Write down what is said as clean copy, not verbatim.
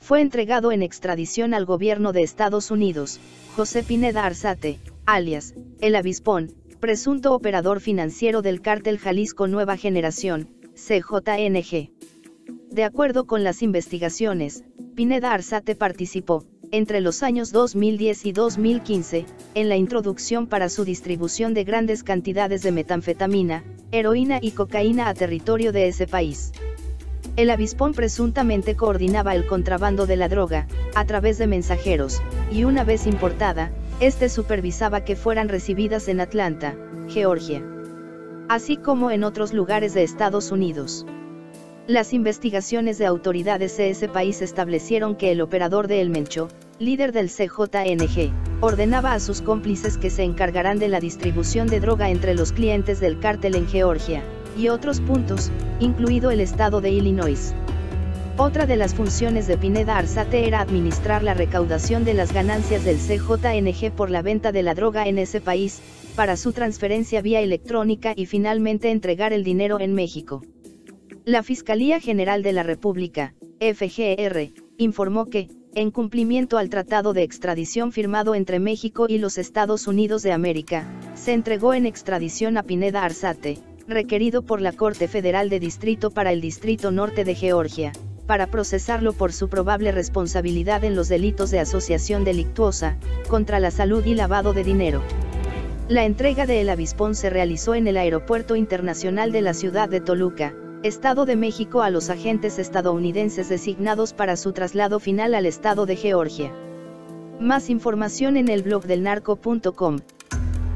Fue entregado en extradición al gobierno de Estados Unidos. José Pineda Arzate, alias El Avispón, presunto operador financiero del cártel Jalisco Nueva Generación, CJNG. De acuerdo con las investigaciones, Pineda Arzate participó, entre los años 2010 y 2015, en la introducción para su distribución de grandes cantidades de metanfetamina, heroína y cocaína a territorio de ese país. El Avispón presuntamente coordinaba el contrabando de la droga, a través de mensajeros, y una vez importada, este supervisaba que fueran recibidas en Atlanta, Georgia, así como en otros lugares de Estados Unidos. Las investigaciones de autoridades de ese país establecieron que el operador de El Mencho, líder del CJNG, ordenaba a sus cómplices que se encargarán de la distribución de droga entre los clientes del cártel en Georgia, y otros puntos, incluido el estado de Illinois. Otra de las funciones de Pineda Arzate era administrar la recaudación de las ganancias del CJNG por la venta de la droga en ese país, para su transferencia vía electrónica y finalmente entregar el dinero en México. La Fiscalía General de la República, FGR, informó que, en cumplimiento al tratado de extradición firmado entre México y los Estados Unidos de América, se entregó en extradición a Pineda Arzate, requerido por la Corte Federal de Distrito para el Distrito Norte de Georgia, para procesarlo por su probable responsabilidad en los delitos de asociación delictuosa, contra la salud y lavado de dinero. La entrega de El Avispón se realizó en el Aeropuerto Internacional de la ciudad de Toluca, Estado de México, a los agentes estadounidenses designados para su traslado final al estado de Georgia. Más información en el blog del narco.com.